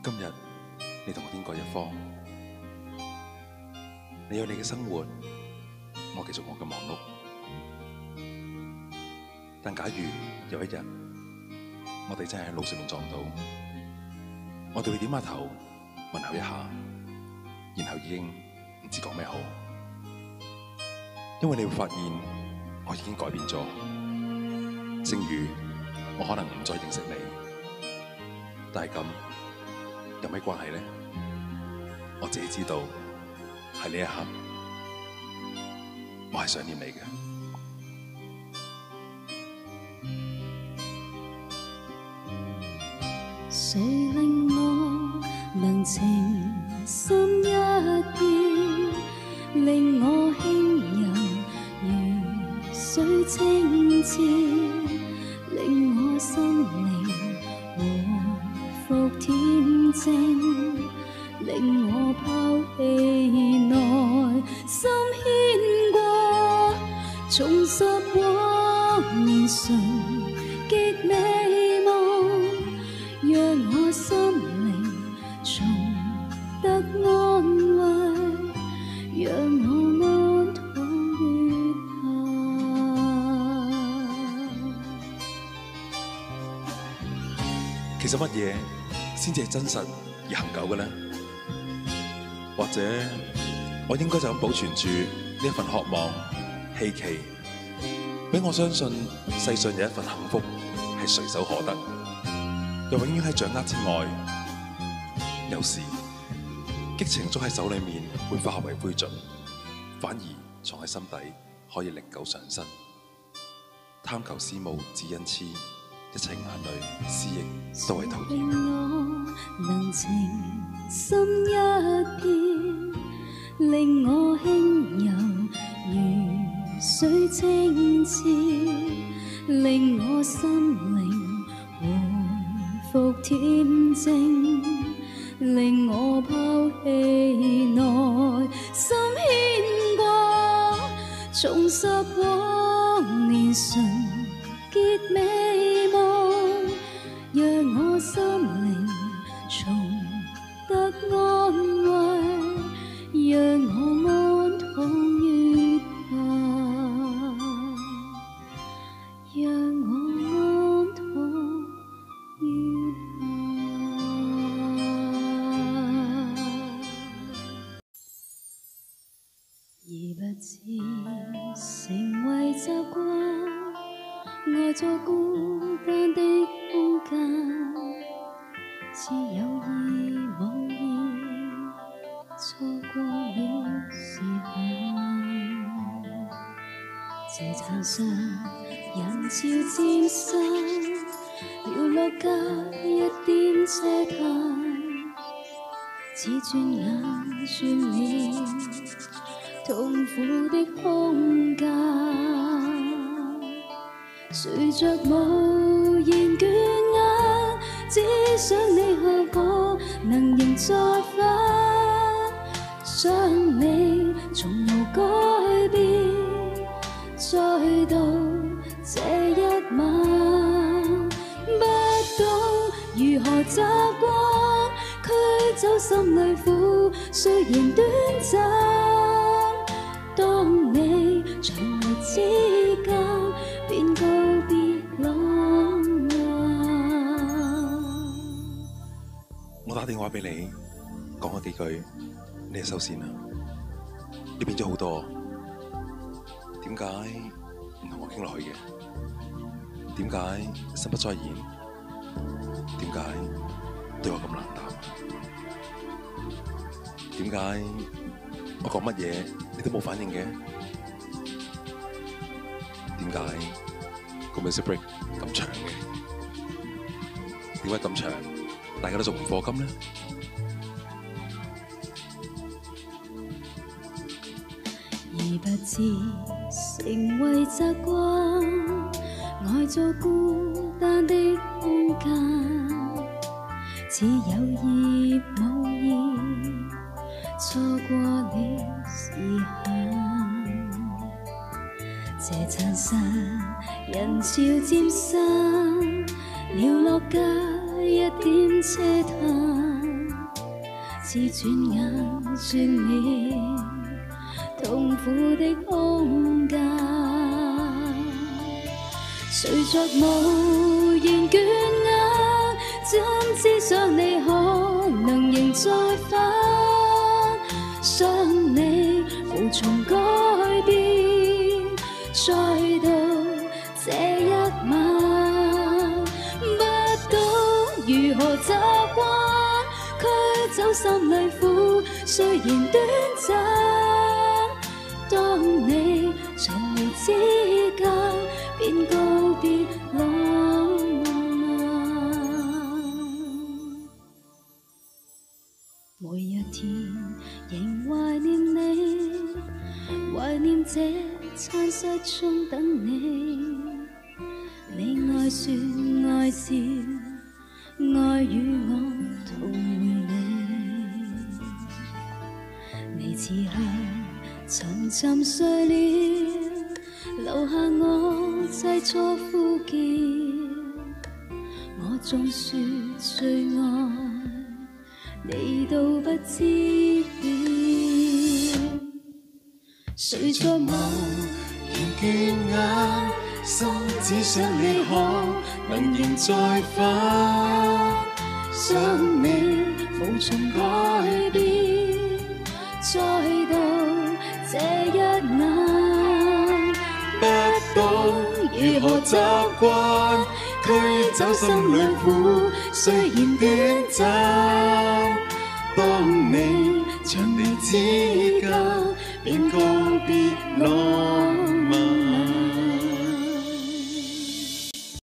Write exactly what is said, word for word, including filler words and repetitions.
今日你同我天各一方，你有你嘅生活，我繼續我嘅忙碌。但假如有一日，我哋真係喺路上面撞到，我哋會點下頭問候一下，然後已經唔知講咩好，因為你會發現我已經改變咗，正如我可能唔再認識你，但係咁有咩關係呢？我自己知道喺呢一刻，我係想念你嘅。 誰令我能情深一片，令我輕柔如水清澈，令我心靈和復恬靜，令我拋棄內心牽掛，重拾往年純潔美夢，讓我心靈重得安慰，讓我安躺月下。 其實乜嘢先至係真實而恆久嘅呢？或者我應該就咁保存住呢一份渴望、希冀，俾我相信世上有一份幸福係隨手可得，又永遠喺掌握之外。有時激情捉喺手裏面會化為灰燼，反而藏喺心底可以歷久常新。貪求思慕只因痴，一切眼淚思憶都係徒然。 令我能情深一片，令我輕柔如水清澈，令我心靈回復恬靜，令我拋棄內心牽掛，重拾往年純潔美夢，讓我心靈重得安慰，讓我安躺月下，讓我安躺月下，而不知成為習慣，愛在孤單的空間，似有意無意錯過了時限。這殘上人潮漸散，寥落街一點車嘆，似轉眼轉了痛苦的空間。隨着無言倦眼，只想你和我能仍再返，想你從無改變，再到這一晚，不懂如何習慣，驅走心裏苦，雖然短暫，當你長路之間便告別浪漫。 我打電話俾你，講咗幾句，你係收線啦。你變咗好多，點解唔同我傾落去嘅？點解心不再焉？點解對我咁冷淡？點解我講乜嘢你都冇反應嘅？點解個 music break 咁長嘅？點解咁長？大家都仲唔課金呢？ 而不知成為習慣，愛在孤單的空間，似有意無意錯過了時限。這殘散人潮漸散，寥落街一點車嘆， 似轉眼轉了痛苦的空間，隨着無言倦眼，怎知想你可能仍在返，想你無從改變，再到這一晚，不懂如何習慣，驅走心裏苦，雖然短暫，當你長離之間，便告別浪漫。每一天仍懷念你，懷念這餐室中等你，你愛說愛笑，愛與我同回味，你此刻沉沉睡了，留下我製作呼叫，我縱說最愛你都不知曉，誰在無言倦眼，心只想你可能仍在返， 想你無從改變，再到這一晚， 不懂如何習慣，驅走心裏苦，雖然短暫，當你長離之間，便告別浪